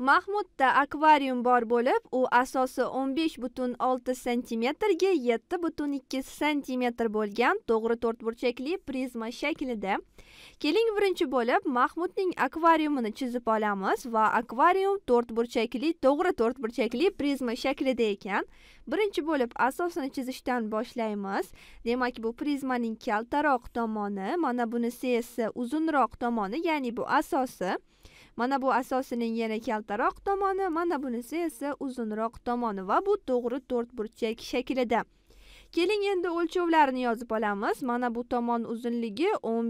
Mahmudda akvarium bor bo'lib, u asosi 15,6 santimetrga 7,2 santimetr bo'lgan to'g'ri to'rtburchakli prizma shaklida. Keling birinchi bo'lib Mahmudning akvariumini chizib olamiz va akvarium to'g'ri to'rtburchakli prizma shaklida ekan. Birinchi bo'lib asosini chizishdan boshlaymiz. Demak, bu prizmaning kaltaroq tomoni, mana bunisi esa uzunroq tomoni, ya'ni bu asosi. Mana bu asosining yana kaltaroq tomoni, mana bunisi esa uzunroq tomoni va bu to'g'ri to'rtburchak shaklida. Keling endi o'lchovlarini yozib olamiz. Mana bu tomon uzunligi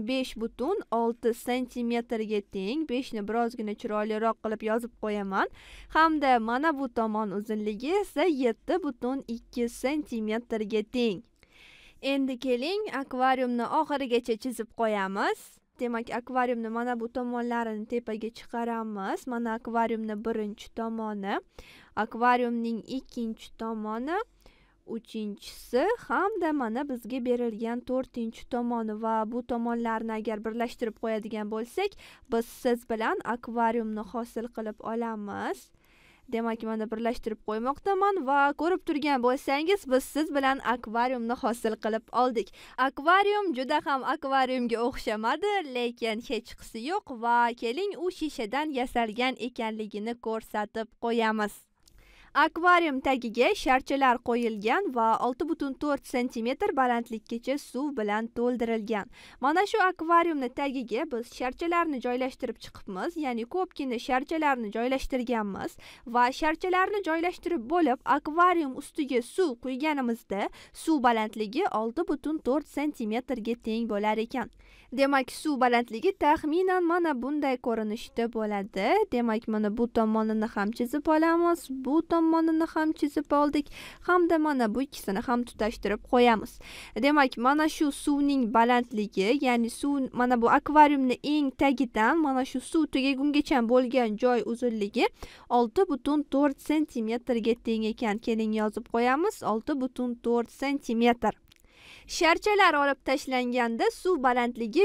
15,6 santimetrga teng. 5 ni birozgina chiroyliroq qilib yozib qo'yaman. Hamda mana bu tomon uzunligi esa 7,2 santimetrga teng. Endi keling akvariumni oxirigacha chizib qo'yamiz. Demak, akvariumni mana bu tomonlarini tepaga chiqaramiz. Mana akvariumni birinchi tomoni, akvariumning ikkinchi tomoni, uchinchisi hamda mana bizga berilgan to'rtinchi tomoni va bu tomonlarni agar birlashtirib qo'yadigan bo'lsak, biz siz bilan akvariumni hosil qilib olamiz. Demak, mana birlashtirib qo'ymoqdaman va ko'rib turgan bo'lsangiz, biz siz bilan akvariumni hosil qilib oldik. Akvarium juda ham akvariumga o'xshamadi, lekin hech qisi yo'q va keling u shishadan yasalgan ekanligini ko'rsatib qo'yamiz. Akvarium tagiga sharchalar qo'yilgan va 6,4 santimetr balandlikgacha suv bilan to'ldirilgan. Mana shu akvariumni tagiga biz sharchalarni joylashtirib chiqibmiz, ya'ni ko'pgina sharchalarni joylashtirganmiz va sharchalarni joylashtirib bo'lib, akvarium ustiga suv quyganimizda suv balandligi 6,4 santimetrga teng bo'lar ekan. Demak, suv balandligi taxminan mana bunday ko'rinishda bo'ladi. Demak, mana bu tomonini ham chizib olamiz, bu tomonini ham chizib oldik, hamda mana bu ikkisini ham tutashtirib qo'yamiz. Demak, mana shu suvning balandligi, ya'ni suv mana bu akvariumning eng tagidan mana shu suv tugagungacha bo'lgan joy uzunligi 6,4 santimetrga teng ekan. Keling yozib qo'yamiz, 6,4 santimetr. Sharchalar olib tashlanganda suv balandligi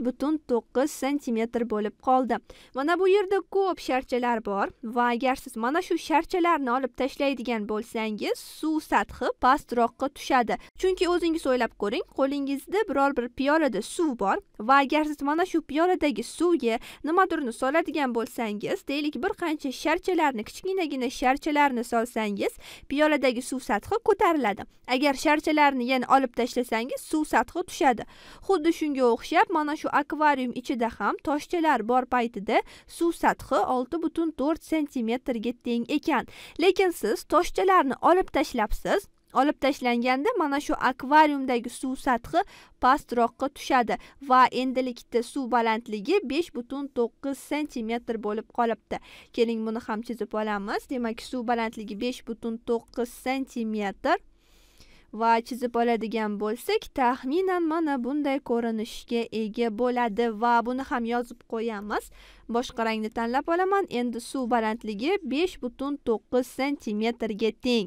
5,9 santimetr bo'lib qoldi. Mana bu yerda ko'p sharchalar bor va agar siz mana shu sharchalarni olib tashlaydigan bo'lsangiz, suv sathi pastroqqa tushadi. Chunki o'zingiz o'ylab ko'ring, qo'lingizda biror bir piyolada suv bor va agar siz mana shu piyoladagi suvga nimadirni soladigan bo'lsangiz, deylik bir qancha sharchalarni, kichkinagina sharchalarni solsangiz, piyoladagi suv sathi ko'tariladi. Agar sharchalarni yana olib tashlasangiz, suv sathi tushadi. Xuddi shunga o'xshab, mana shu akvarium ichida ham toshchalar bor paytida suv sathi 6,4 santimetrga teng ekan. Lekin siz toshchalarni olib tashlabsiz. Olib tashlanganda mana shu akvariumdagi suv sathi pastroqqa tushadi va endilikda suv balandligi 5,9 santimetr bo'lib qolibdi. Keling buni ham chizib olamiz. Demak, suv balandligi 5,9 santimetr. Va chizib oladigan bo'lsak, taxminan mana bunday ko'rinishga ega bo'ladi va buni ham yozib qo'yamiz. Boshqa rangni tanlab olaman. Endi suv balandligi 5,9 santimetrga teng.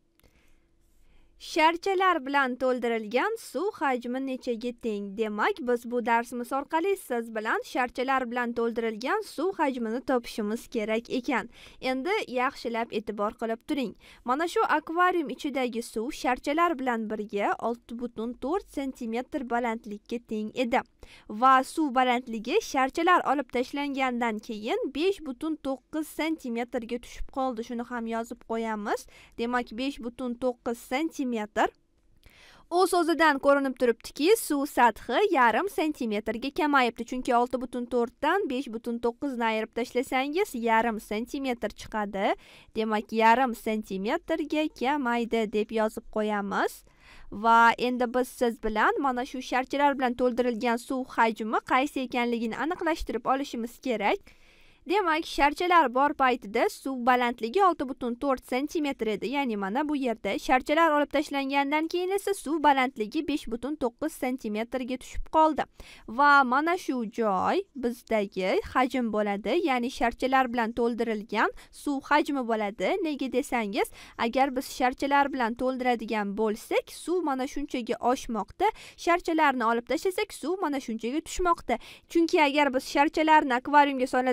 Sharchalar bilan to'ldirilgan suv hajmi nechaga teng? Demak, biz bu darsimiz orqali siz bilan sharchalar bilan to'ldirilgan suv hajmini topishimiz kerak ekan. Endi yaxshilab e'tibor qilib turing. Mana shu akvarium ichidagi suv sharchalar bilan birga 6,4 santimetr balandlikka teng edi. Va suv balandligi sharchalar olib tashlangandan keyin 5,9 santimetrga tushib qoldi. Shuni ham yozib qo'yamiz. Demak, 5,9 santimetr. O'z o'zidan ko'rinib turibdiki, suv sathi yarim santimetrga kamayibdi. Chunki 6,4 dan 5,9 ni ayirib tashlasangiz, yarim santimetr chiqadi. Demak, yarim santimetrga kamaydi deb yozib qo'yamiz. Va endi biz siz bilan mana shu sharchalar bilan to'ldirilgan suv hajmi qaysi ekanligini aniqlashtirib olishimiz kerak. Demak, sharchalar bor paytida suv balandligi 6,4 santimetr edi. Ya'ni mana bu yerda sharchalar olib tashlangandan keyin esa suv balandligi 5,9 santimetrga tushib qoldi. Va mana shu joy bizdagi hajm bo'ladi, ya'ni sharchalar bilan to'ldirilgan suv hajmi bo'ladi. Nega desangiz, agar biz sharchalar bilan to'ldiradigan bo'lsak, suv mana shunchaga oshmoqda. Sharchalarni olib tashlasak, suv mana shunchaga tushmoqda. Chunki agar biz sharchalarni akvariumga soladigan bo'lsak,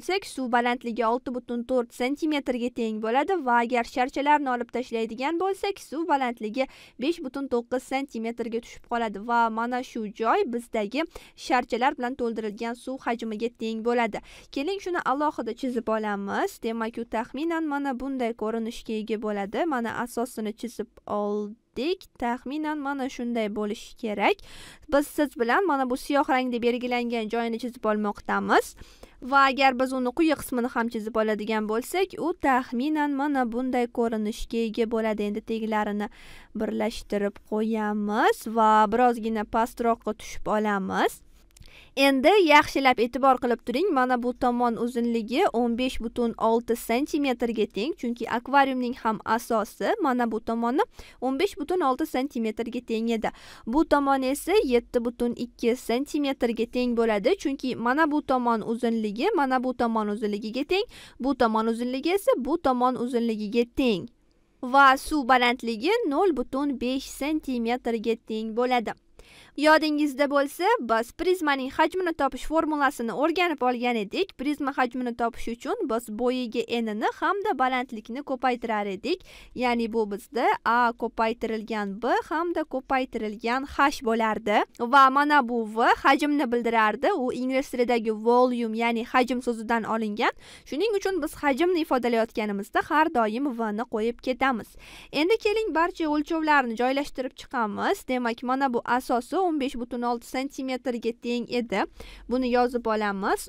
bo'lsak, suv balandligi 6,4 sentimetrga teng bo'ladi va agar sharchalarni olib tashlaydigan bo'lsak, suv balandligi 5,9 sentimetrga tushib qoladi va mana shu joy bizdagi sharchalar bilan to'ldirilgan suv hajmiga teng bo'ladi. Keling shuni alohida chizib olamiz. Demak, u taxminan mana bunday ko'rinishga ega bo'ladi. Mana asosini chizib oldik. Taxminan mana shunday bo'lishi kerak. Biz siz bilan mana bu siyoh rangda belgilangan joyini chizib olmoqdamiz. Va agar biz uni quyi qismini ham chizib oladigan bo'lsak, u taxminan mana bunday ko'rinishga ega bo'ladi. Endi teglarini birlashtirib qo'yamiz va birozgina pastroqqa tushib olamiz. Endi yaxshilab e'tibor qilib turing. Mana bu tomon uzunligi 15,6 sentimetrga teng, chunki akvariumning ham asosi mana bu tomoni 15,6 sentimetrga teng edi. Bu tomon esa 7,2 sentimetrga teng bo'ladi, chunki mana bu tomon uzunligi mana bu tomon uzunligiga teng, bu tomon uzunligi esa bu tomon uzunligiga teng. Va suv balandligi 0,5 sentimetrga teng bo'ladi. Yodingizda bo'lsa, biz prizmaning hajmini topish formulasini o'rganib olgan edik. Prizma hajmini topish uchun biz bo'yiga n-ni hamda balandlikni ko'paytirar edik. Ya'ni bu bizda a ko'paytirilgan b hamda ko'paytirilgan h bo'lardi. Va mana bu v hajmni bildirardi. U ingliz tilidagi volume, ya'ni hajm so'zidan olingan. Shuning uchun biz hajmni ifodalayotganimizda har doim v ni qo'yib ketamiz. Endi keling barcha o'lchovlarni joylashtirib chiqamiz. Demak, mana bu asosi 15,6 sentimetrga teng edi. Buni yozib olamiz.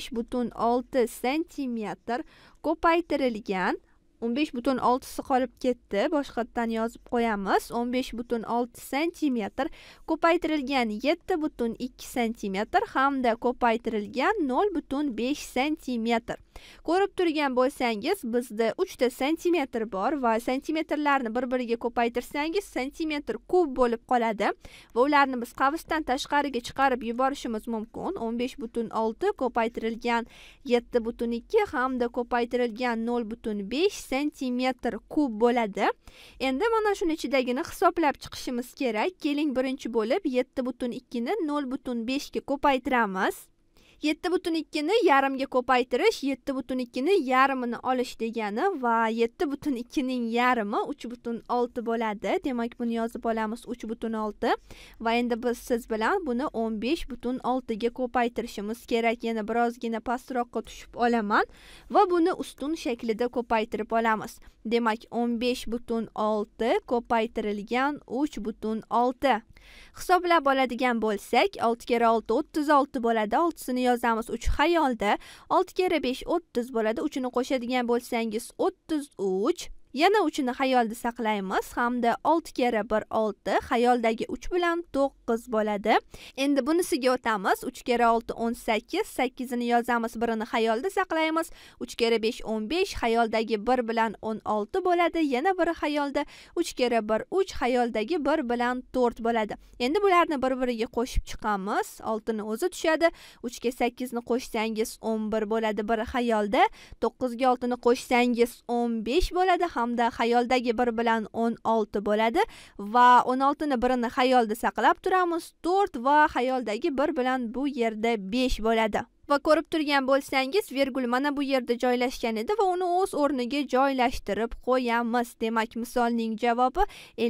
15,6 sentimetr ko'paytirilgan 15,6si qolib ketdi. Boshqatdan yozib qo'yamiz. 15,6 sentimetr ko'paytirilgan 7,2 sentimetr hamda ko'paytirilgan 0,5 sentimetr. Ko'rib turgan bo'lsangiz, bizda 3 ta sentimetr bor va sentimetrlarni bir-biriga ko'paytirsangiz sentimetr kub bo'lib qoladi va ularni biz qavsdan tashqariga chiqarib yuborishimiz mumkin. 15,6 ko'paytirilgan 7,2 hamda ko'paytirilgan 0,5 sentimetr kub bo'ladi. Endi mana shuni ichidagini hisoblab chiqishimiz kerak. Keling birinchi bo'lib 7,2 ni 0,5 ga ko'paytiramiz. 7,2 ni yarimga ko'paytirish 7,2 ni yarimini olish degani va 7,2 ning yarimi 3,6 bo'ladi. Demak, buni yozib olamiz 3,6 va endi biz siz bilan buni 15,6 ga ko'paytirishimiz kerak. Yana birozgina pastroqqa tushib olaman va buni ustun shaklida ko'paytirib olamiz. Demak, 15,6 ko'paytirilgan 3,6. Hisoblab oladigan bo'lsak, 6 kere 6 36 bo'ladi. 6sini yozamiz 3 xayolda. 6 kere 5 30 bo'ladi. 3ni qo'shadigan bo'lsangiz 33. Yana 3ni xayolda saqlaymiz hamda 6 kere 1 6, xayoldagi 3 bilan 9 bo'ladi. Endi bunisiga o'tamiz. 3 kere 6 18, 8ni yozamiz, 1ni xayolda saqlaymiz. 3 kere 5 15, xayoldagi 1 bilan 16 bo'ladi. Yana biri xayolda 3 kere 1 3, xayoldagi 1 bilan 4 bo'ladi. Endi bularni bir-biriga qo'shib chiqamiz. 6ni o'zi tushadi. 3 ga 8ni qo'shsangiz 11 bo'ladi, biri xayolda. 9 ga 6ni qo'shsangiz 15 bo'ladi hamda xayoldagi 1 bilan 16 bo'ladi va 16 ni birini xayolda saqlab turamiz. 4 va xayoldagi 1 bilan bu yerda 5 bo'ladi. Va ko'rib turgan bo'lsangiz, virgul mana bu yerda joylashgan edi va uni o'z o'rniga joylashtirib qo'yamiz. Demak, misolning javobi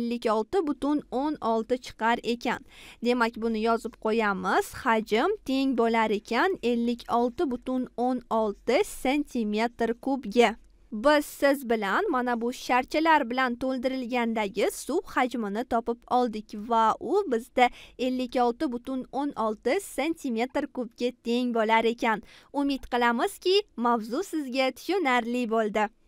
56,16 chiqar ekan. Demak, buni yozib qo'yamiz. Hajm teng bo'lar ekan 56,16 sentimetr kubga. Biz siz bilan mana bu sharchalar bilan to'ldirilgandagi suv hajmini topib oldik va u bizda 56,16 sentimetr kubga teng bo'lar ekan. Umid qilamizki, mavzu sizga tushunarli bo'ldi.